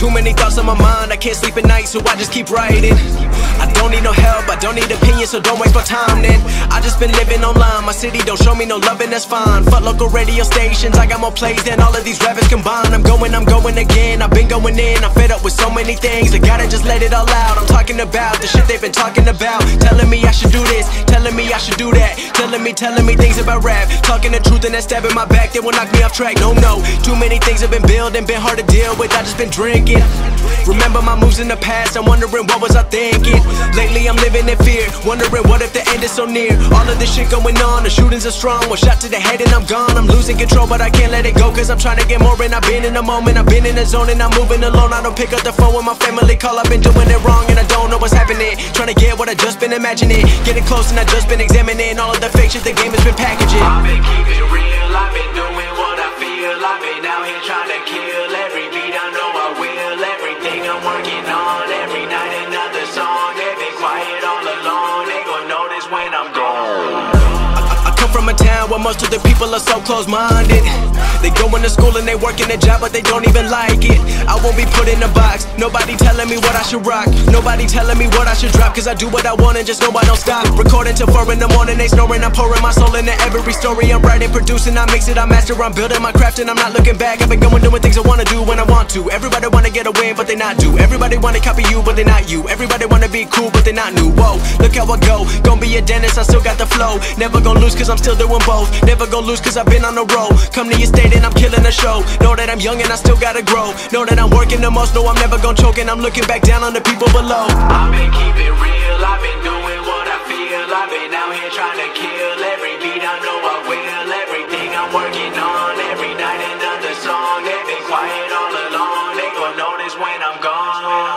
Too many thoughts on my mind, I can't sleep at night, so I just keep writing. I don't need no help, I don't need opinions, so don't waste my time then. I just been living online, my city don't show me no loving, that's fine. Fuck local radio stations, I got more plays than all of these rappers combined. I'm going again, I've been going in, I'm fed up with so many things. I gotta just let it all out, I'm talking about the shit they've been talking about. Telling me I should do this, telling me I should do that. Telling me things about rap. Talking the truth and that stab in my back, they will knock me off track. No, too many things have been building, been hard to deal with, I just been drinking. Remember my moves in the past, I'm wondering what was I thinking. Lately I'm living in fear, wondering what if the end is so near. All of this shit going on, the shootings are strong. One shot to the head and I'm gone. I'm losing control but I can't let it go, cause I'm trying to get more. And I've been in the moment, I've been in the zone, and I'm moving alone. I don't pick up the phone when my family call, I've been doing it wrong and I don't know what's happening. Trying to get what I just been imagining, getting close and I just been examining all of the fake shit the game has been packaging. I've been keeping it real, I've been doing what I feel. I've been out here trying to kill every beat, I know I will. Everything I'm working on, every night another song. They've been quiet all along, they gon' notice when I'm gone. I come from a town where most of the people are so close-minded. They going to school and they working a job but they don't even like it. I won't be put in a box, nobody telling me what I should rock. Nobody telling me what I should drop, cause I do what I want and just know I don't stop. Recording till 4 in the morning, they snoring. I'm pouring my soul into every story. I'm writing, producing, I mix it, I master. I'm building my craft and I'm not looking back. I've been going doing things I wanna do when I want to. Everybody wanna get a win but they not do. Everybody wanna copy you but they not you. Everybody wanna be cool but they not new. Whoa, look how I go, gonna be a dentist, I still got the flow. Never gonna lose cause I'm still doing both. Never gonna lose cause I've been on the road. Come to your state and I'm killing the show. Know that I'm young and I still gotta grow. Know that I'm working the most, know I'm never gonna choke. And I'm looking back down on the people below. I've been keeping it real, I've been doing what I feel. I've been out here trying to kill every beat, I know I will. Everything I'm working on, every night another song. They've been quiet all along, they gon' notice when I'm gone.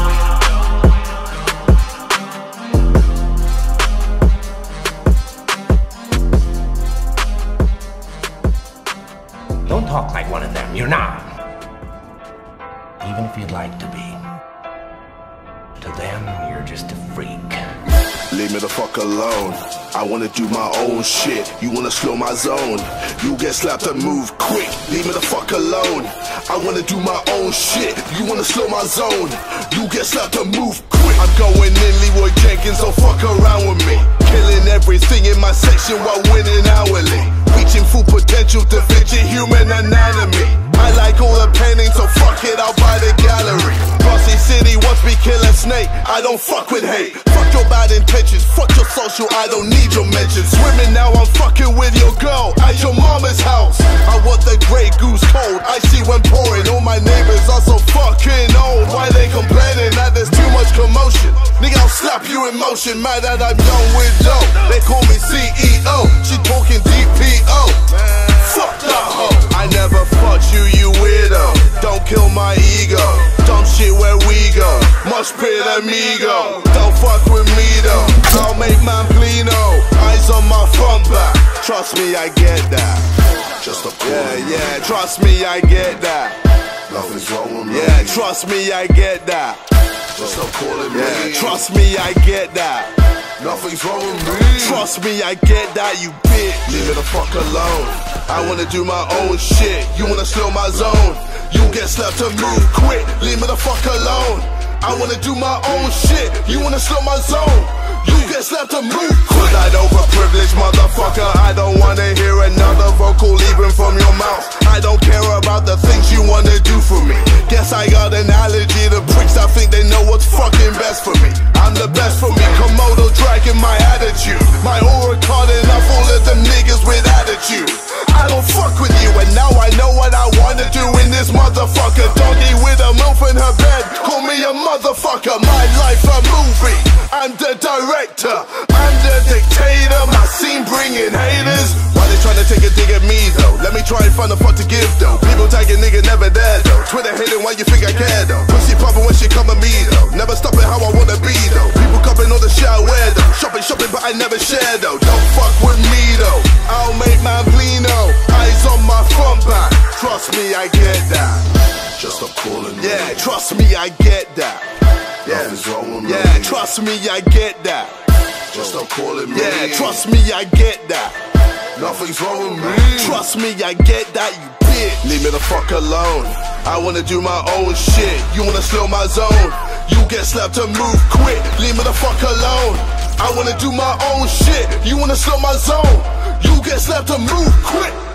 Don't talk like one of them, you're not. Even if you'd like to be. To them, you're just a freak. Leave me the fuck alone. I wanna do my own shit. You wanna slow my zone. You get slapped and move quick. Leave me the fuck alone. I wanna do my own shit. You wanna slow my zone. You get slapped and move quick. I'm going in Leroy Jenkins, don't fuck around with me. Killing everything in my section while winning hourly. Reaching full potential to fit your human anatomy. I like all the paintings, so fuck it, I'll buy the gallery. Bossy City wants me kill a snake, I don't fuck with hate. Fuck your bad intentions, fuck your social, I don't need your mentions. Swimming now, I'm fucking with your girl at your mama's house. I want the Grey Goose cold, I see when pouring. All my neighbors are so fucking old. Why they complaining that there's too much commotion? Nigga, I'll slap you in motion, mad that I'm young with dough. They call me CEO, she talking DPO. Fuck that hoe. I never fucked you, you weirdo. Don't kill my ego. Dumb shit where we go. Much pit amigo. Don't fuck with me though. I'll make man pleno. Eyes on my front back. Trust me, I get that. Just a call. Yeah, trust me, I get that. Nothing's wrong with me. Yeah, trust me, I get that. Just stop calling me. Yeah, trust me, I get that. Nothing's wrong with me. Trust me, I get that, you bitch. Leave me the fuck alone. I wanna do my own shit. You wanna slow my zone. You get slapped and move quick. Leave me the fuck alone. I wanna do my own shit. You wanna slow my zone. You get slapped and move quick. That overprivileged motherfucker. I don't wanna hear another vocal even from your mouth. I don't care about the things you wanna do for me. Guess I got an allergy to pricks that think they know what's fucking best for me. I'm the best for me. Komodo dragging my attitude. My aura caught enough all of them niggas with attitude. I don't fuck with you and now I know what I wanna do in this motherfucker. Doggy with a MILF in her bed. Call me a motherfucker. My life a movie. I'm the director. I'm the dictator. My scene bringing haters. Why they tryna take a dig at me though? Let me try and find a fuck to give though. People tagging nigga never there though. Twitter hating why you think I care though. Pussy popping when she come at me though. Never stopping how I wanna be though. People copying all the shit I wear though. Shopping but I never share though. Don't fuck with me though. I'll make man pleno. Eyes on my front back. Trust me, I get that. Just stop calling me. Yeah, trust me, I get that. Nothing's wrong with me. Yeah, trust me, I get that. Just stop calling me. Yeah, trust me, I get that. Nothing's wrong with me. Trust me, I get that, you bitch, leave me the fuck alone. I wanna do my own shit, you wanna slow my zone. You get slapped and move quick, leave me the fuck alone. I wanna do my own shit, you wanna slow my zone. You get slapped and move quick.